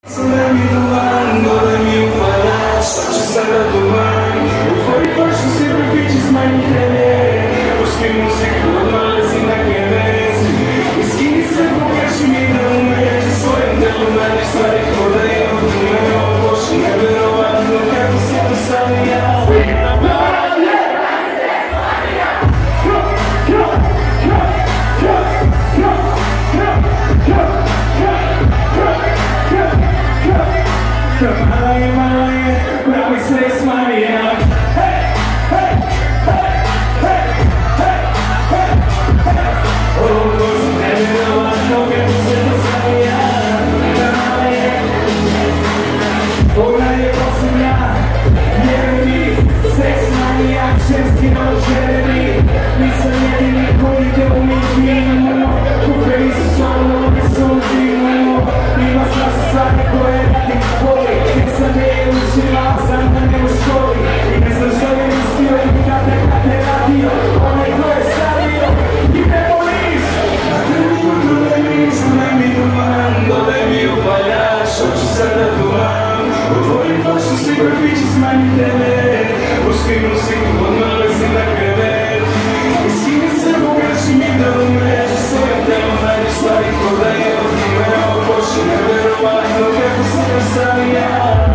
Dai-mi domando, dai-mi un palazzo, c'è stata domani. Fuori faccio sacrifici, smani te. Pusti musiku, odnalezi na kevezi. Iskini se pokaži mi da umeš. Svojim delom radiš stvari ko da je od mene opoši. Neverovatno kako si to sam ja. Mala je, pravi sve smanija. Hej, hej, hej, hej, hej, hej, hej. O Bože, nevjerovatno kako se to sanija. Mala je, ona je osim ja. Vjeruj mi, seks manijak, ženski noćevi. Nisam jedini koji te umjetnimo. Kuferi su solo, oni su uživimo. Ima strašne stvari koje radim voli. Nisam je učila, sam da ne u školi. I ne znam što je mislio i kada te radio. Onaj ko je stavio i ne voliš. Daj mi duman, dodaj mi upaljač. Hoću sada duman. Otvorim flašu, svi prvići smanji tebe. Pusti muziku, odnalezi na krevet. Iskini se, pokaži mi da umeš. Svojim telom radiš stvari ko da je od njime opoši. Neverovatno kako sam ja.